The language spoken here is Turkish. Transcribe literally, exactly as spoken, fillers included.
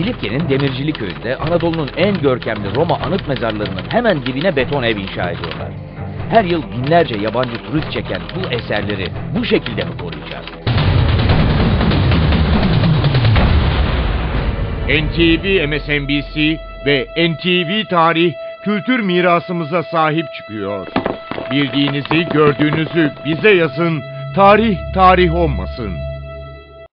Silifke'nin Demircili köyünde Anadolu'nun en görkemli Roma anıt mezarlarının hemen dibine beton ev inşa ediyorlar. Her yıl binlerce yabancı turist çeken bu eserleri bu şekilde mi koruyacağız? N T V M S N B C ve N T V Tarih kültür mirasımıza sahip çıkıyor. Bildiğinizi, gördüğünüzü bize yazın, tarih tarih olmasın.